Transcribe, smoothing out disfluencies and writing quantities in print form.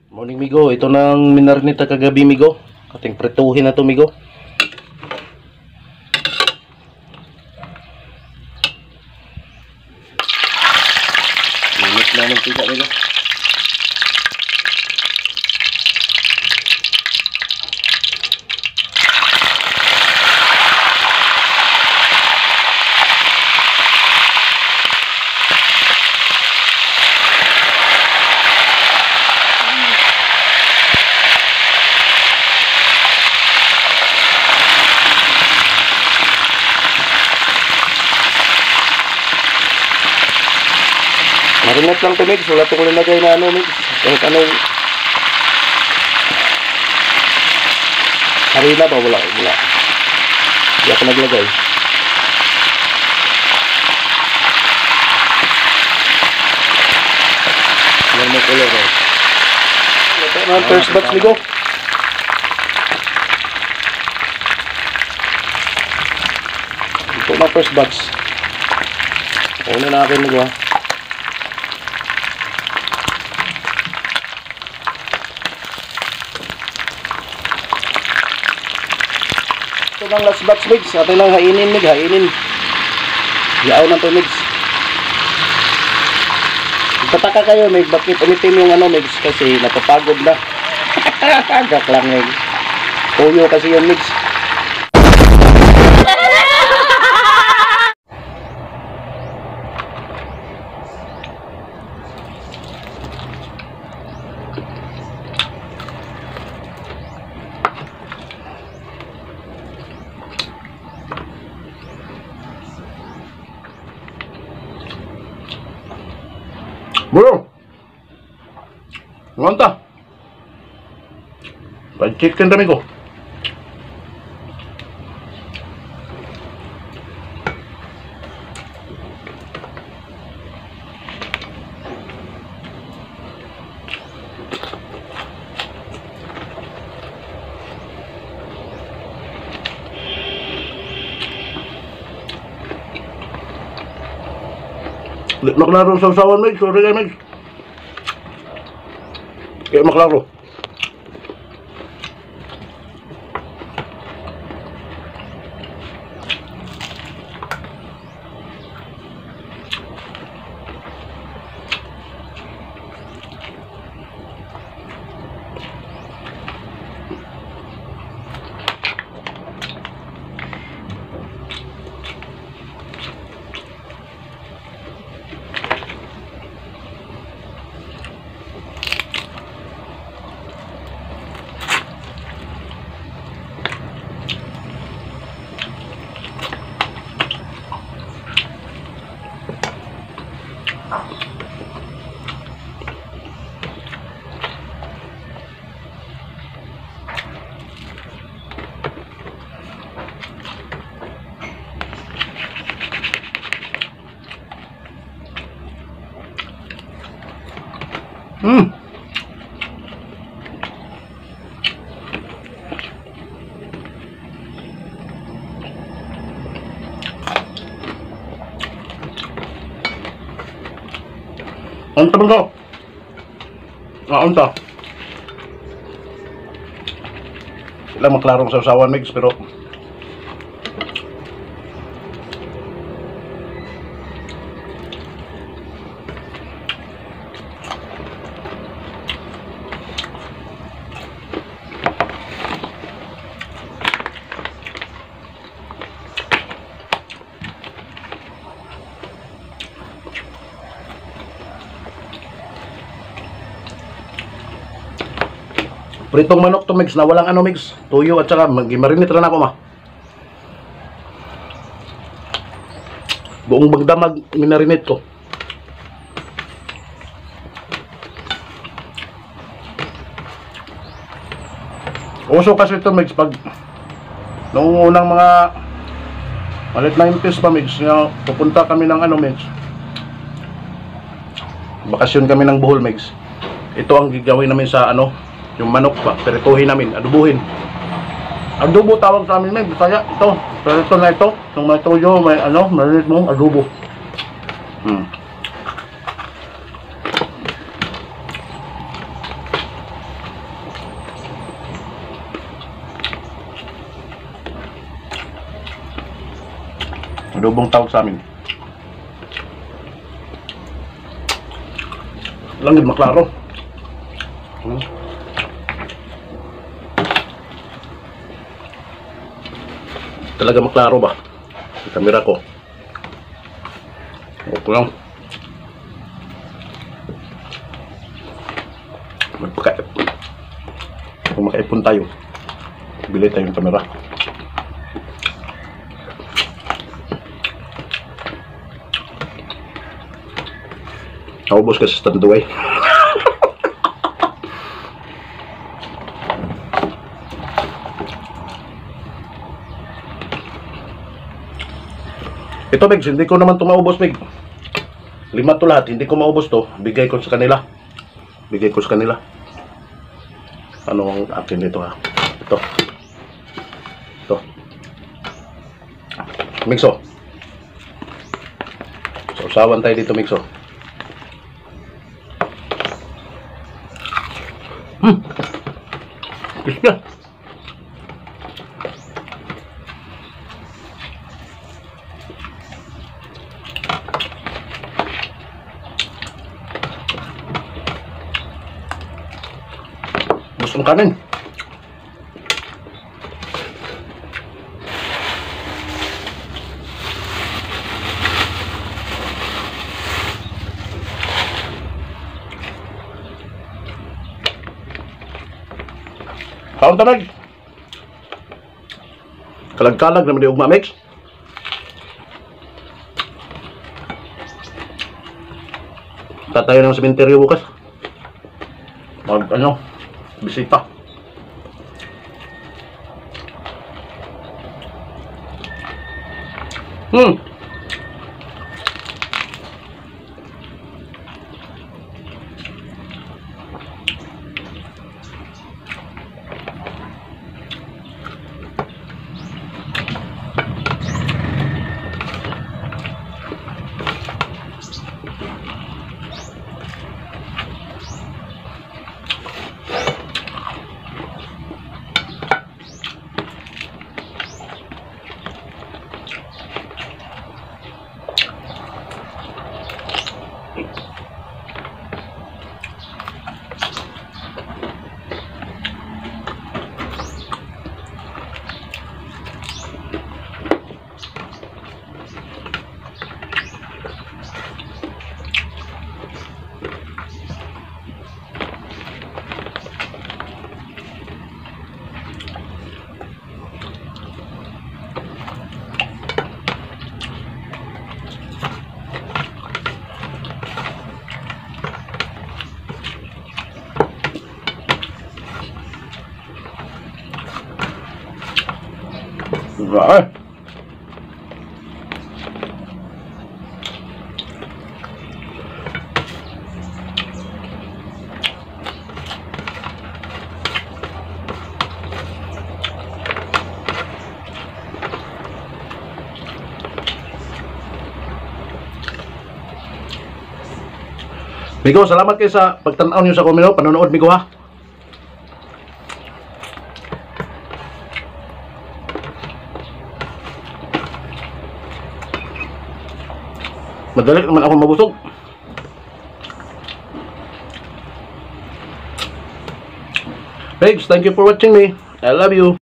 Morning migo, ito nang minarinita kagabi migo. Ating prituhin na to migo. Init na ng tiga migo. Marinate lang to Migs, wala itong nilagay na ano Migs. Kahit anong harina ba? Wala. Hindi ako naglagay. Normal color guys. Ito na first batch ligo. Ito na first batch. Una na akin ligo ha. Ito ng last batch Migs, atin lang hainin Migs, hainin. Yaaw na to Migs. Pataka kayo Migs, bakit umitim yung ano Migs, kasi napapagod na. Agak lang Migs. Tuyo kasi yun Migs. Bro, nganta. Fried chicken dami ko. Maklaro sa usawan Migs, sorry kayo Migs. Kaya maklaro. Unta ba ko? Unta. Sila maklarong sa usawan Migs, pero pritong manok to Migs na walang ano Migs, tuyo at saka mag-marinate rin ako ma. Buong bagdamag minarinate ko. Uso kasi ito Migs pag noong unang mga malit 90s pa Migs, pupunta kami ng ano Migs, bakasyon kami ng Bohol Migs. Ito ang gagawin namin sa ano, yung manok pa, perituhin namin, adubuhin. Adobo tawag sa amin Migs, kaya ito, perito na ito, yung may tuyo, may ano, marinate mo, adobo. Adobong tawag sa amin. Langit maklaro. Talaga maklaro ba? Yung kamera ko. Okay lang. Kung makaipon tayo, bili tayong kamera. Naubos kasi sa tanduay. Ito, Megs, hindi ko naman ito maubos, Meg. 5 to lahat, hindi ko maubos to. Bigay ko sa kanila. Bigay ko sa kanila. Ano ang akin dito, ha? Ito. Ito. Mixo. So, usawan tayo dito, Mixo. Bismillah. Busong kanin. Kaon tanag. Kalag-kalag naman di ugma, Megs. Tatayo ng sementeryo bukas. Ano, bisita. Rồi. Migo, salamat kayo sa pagtanaw niyo sa komento, panonood, Migo, ha. Madali naman ako mabusog. Thanks, thank you for watching me. I love you.